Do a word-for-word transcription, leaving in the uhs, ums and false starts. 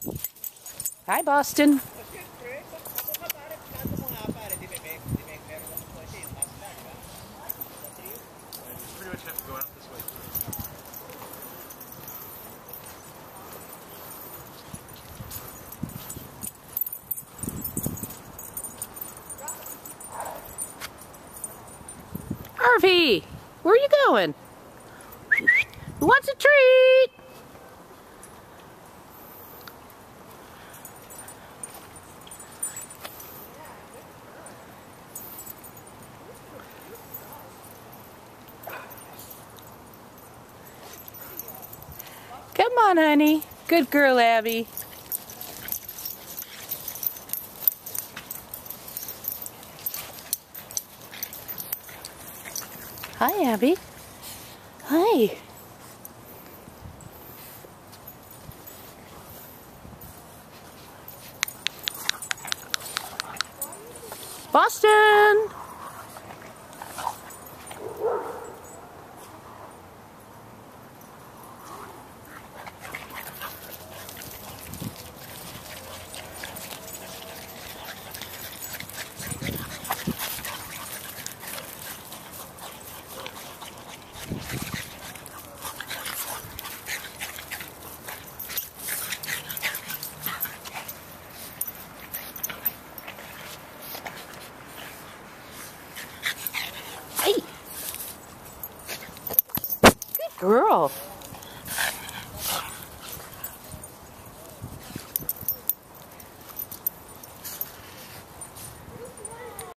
Hi, Boston. Pretty much have to go out this way. Harvey, where are you going? Who wants a treat? Come on, honey. Good girl, Abby. Hi, Abby. Hi. Boston! Hey! Good girl.